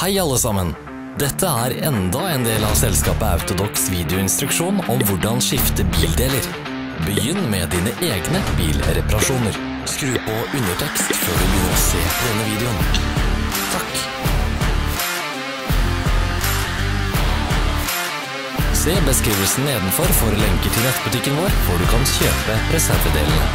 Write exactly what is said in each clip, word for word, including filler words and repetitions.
Hei alle sammen! Dette er enda en del av selskapet Autodox videoinstruksjon om hvordan skifte bildeler. Begynn med dine egne bilreparasjoner. Skru på undertekst før du begynner å se på denne videoen. Takk! Se beskrivelsen nedenfor for lenker til nettbutikken vår, hvor du kan kjøpe reservedelene.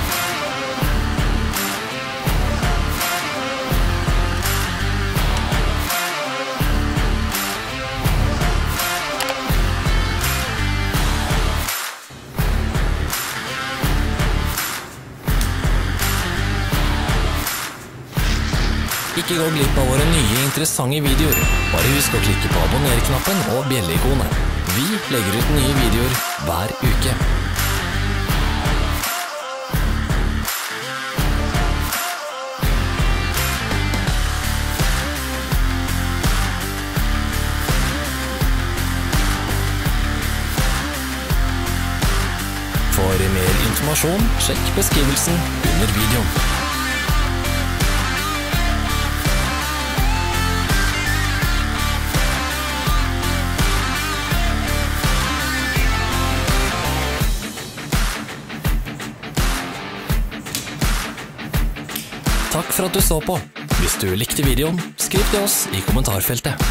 Ikke gå glipp av våre nye interessante videoer. Bare husk å klikke på abonner-knappen og bjelle-ikonet. Vi legger ut nye videoer hver uke. For mer informasjon, sjekk beskrivelsen under videoen. Takk for at du så på. Hvis du likte videoen, skriv til oss i kommentarfeltet.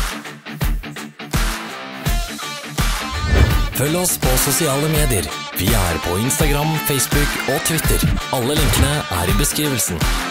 Følg oss på sosiale medier. Vi er på Instagram, Facebook og Twitter. Alle linkene er i beskrivelsen.